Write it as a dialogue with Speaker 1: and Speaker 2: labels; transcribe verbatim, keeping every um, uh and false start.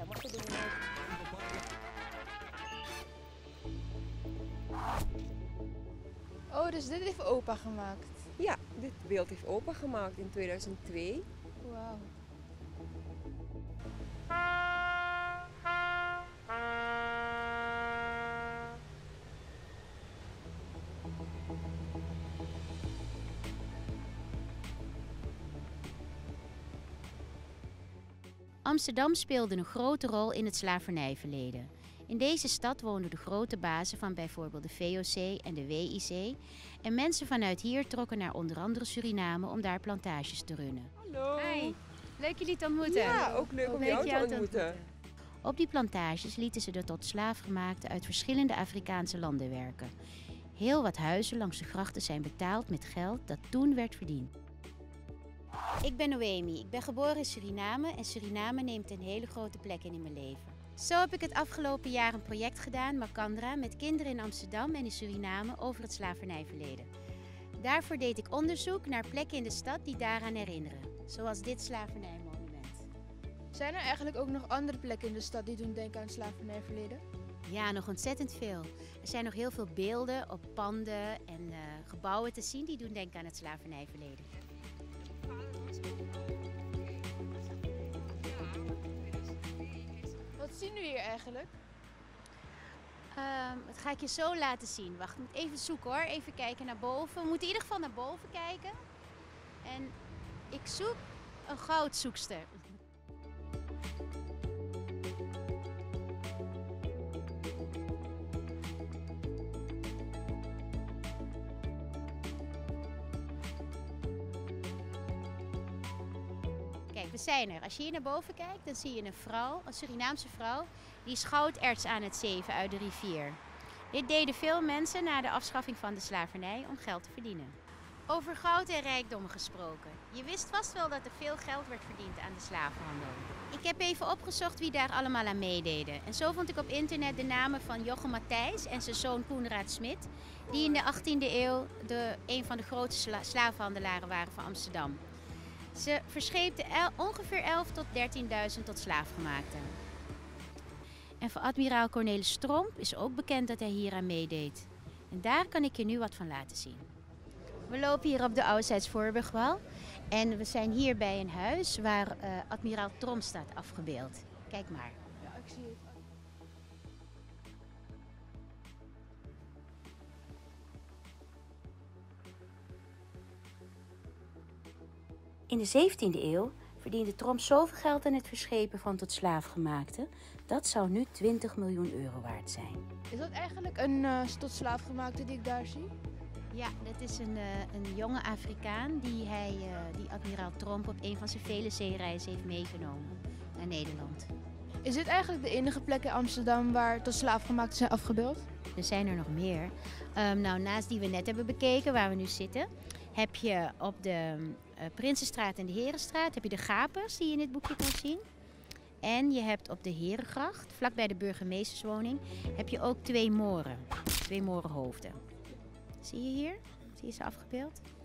Speaker 1: mag je doen.
Speaker 2: Oh, dus dit heeft opa gemaakt?
Speaker 1: Ja, dit beeld heeft opa gemaakt in tweeduizend twee.
Speaker 2: Wauw.
Speaker 3: Amsterdam speelde een grote rol in het slavernijverleden. In deze stad woonden de grote bazen van bijvoorbeeld de V O C en de W I C. En mensen vanuit hier trokken naar onder andere Suriname om daar plantages te runnen.
Speaker 1: Hallo.
Speaker 3: Hi, leuk jullie te ontmoeten.
Speaker 1: Ja, ook leuk om
Speaker 3: Leuk
Speaker 1: jou
Speaker 3: jou
Speaker 1: te ontmoeten.
Speaker 3: Op die plantages lieten ze de tot slaafgemaakten uit verschillende Afrikaanse landen werken. Heel wat huizen langs de grachten zijn betaald met geld dat toen werd verdiend. Ik ben Noemi, ik ben geboren in Suriname en Suriname neemt een hele grote plek in in mijn leven. Zo heb ik het afgelopen jaar een project gedaan, Makandra, met kinderen in Amsterdam en in Suriname over het slavernijverleden. Daarvoor deed ik onderzoek naar plekken in de stad die daaraan herinneren, zoals dit slavernijmonument.
Speaker 2: Zijn er eigenlijk ook nog andere plekken in de stad die doen denken aan het slavernijverleden?
Speaker 3: Ja, nog ontzettend veel. Er zijn nog heel veel beelden op panden en uh, gebouwen te zien die doen denken aan het slavernijverleden.
Speaker 2: Wat zien we hier eigenlijk?
Speaker 3: Uh, dat ga ik je zo laten zien. Wacht, ik moet even zoeken hoor. Even kijken naar boven. We moeten in ieder geval naar boven kijken. En ik zoek een goudzoekster. Kijk, we zijn er. Als je hier naar boven kijkt, dan zie je een vrouw, een Surinaamse vrouw, die is gouderts aan het zeven uit de rivier. Dit deden veel mensen na de afschaffing van de slavernij om geld te verdienen. Over goud en rijkdom gesproken. Je wist vast wel dat er veel geld werd verdiend aan de slavenhandel. Ik heb even opgezocht wie daar allemaal aan meededen. En zo vond ik op internet de namen van Jochem Matthijs en zijn zoon Koenraad Smit, die in de achttiende eeuw de, een van de grootste sla slavenhandelaren waren van Amsterdam. Ze verscheepten el ongeveer elf tot dertienduizend tot slaafgemaakten. En voor admiraal Cornelis Tromp is ook bekend dat hij hier aan meedeed. En daar kan ik je nu wat van laten zien. We lopen hier op de Oudezijds Voorburgwal. En we zijn hier bij een huis waar uh, admiraal Tromp staat afgebeeld. Kijk maar.
Speaker 2: Ja, ik zie het.
Speaker 3: In de zeventiende eeuw verdiende Tromp zoveel geld aan het verschepen van tot slaafgemaakten. Dat zou nu twintig miljoen euro waard zijn.
Speaker 2: Is dat eigenlijk een uh, tot slaafgemaakte die ik daar zie?
Speaker 3: Ja, dat is een, uh, een jonge Afrikaan die, hij, uh, die admiraal Tromp op een van zijn vele zeereizen heeft meegenomen naar Nederland.
Speaker 2: Is dit eigenlijk de enige plek in Amsterdam waar tot slaafgemaakten zijn afgebeeld?
Speaker 3: Er zijn er nog meer. Um, nou, naast die we net hebben bekeken, waar we nu zitten, heb je op de uh, Prinsenstraat en de Herenstraat heb je de gapers die je in dit boekje kan zien. En je hebt op de Herengracht, vlakbij de burgemeesterswoning, heb je ook twee moren. Twee morenhoofden. Zie je hier? Zie je ze afgebeeld?